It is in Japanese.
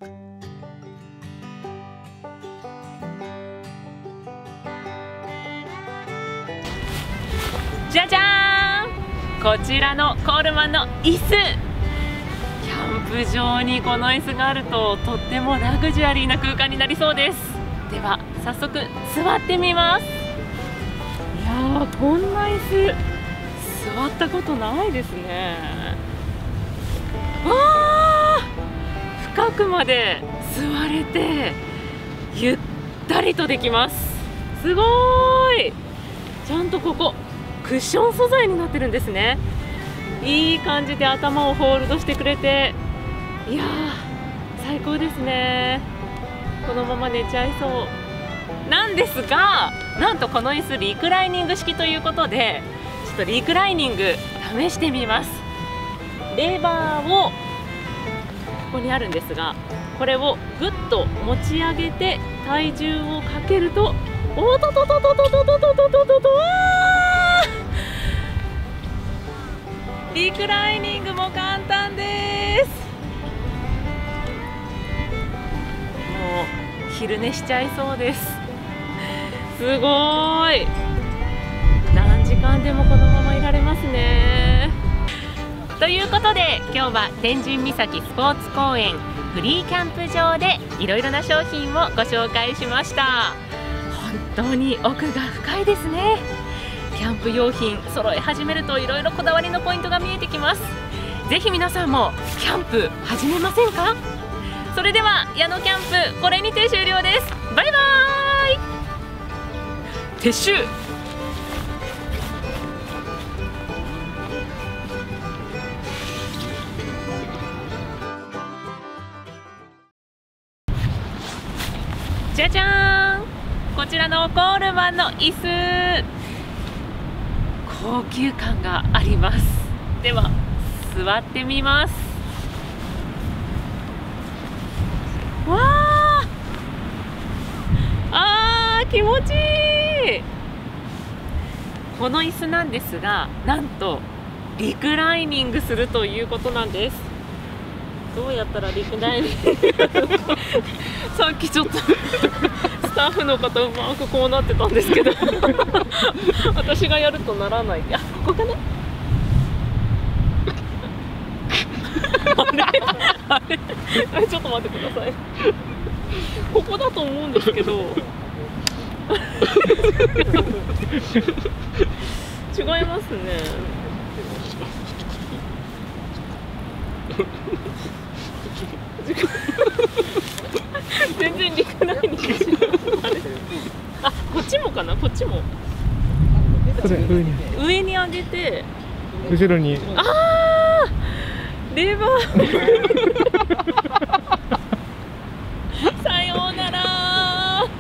じゃじゃーん、こちらのコールマンの椅子。キャンプ場にこの椅子があるととってもラグジュアリーな空間になりそうです。では早速座ってみます。いやー、こんな椅子座ったことないですね。わー、深くまで座れてゆったりとできます。すごーい。ちゃんとここクッション素材になってるんですね。いい感じで頭をホールドしてくれて、いやー最高ですね。このまま寝ちゃいそうなんですが、なんとこの椅子リクライニング式ということで、ちょっとリクライニング試してみます。レバーをここにあるんですが、これをぐっと持ち上げて体重をかけると、おととととととととととと、リクライニングも簡単です。もう昼寝しちゃいそうです。すごーい。何時間でもこのままいられますね。ということで今日は天神岬スポーツ公園フリーキャンプ場でいろいろな商品をご紹介しました。本当に奥が深いですね。キャンプ用品揃え始めるといろいろこだわりのポイントが見えてきます。ぜひ皆さんもキャンプ始めませんか？それでは矢野キャンプこれにて終了です。バイバーイ。撤収。じゃじゃーん、こちらのコールマンの椅子、高級感があります。では座ってみます。わー、気持ちいい。この椅子なんですが、なんとリクライニングするということなんです。どうやったらリクライニングさっきちょっとスタッフの方うまくこうなってたんですけど私がやるとならない。あ、ここかなあれちょっと待ってください。ここだと思うんですけど違いますね。全然リクライニングしない。あ、こっちもかな、こっちも上に上げて後ろに、 あー、レバー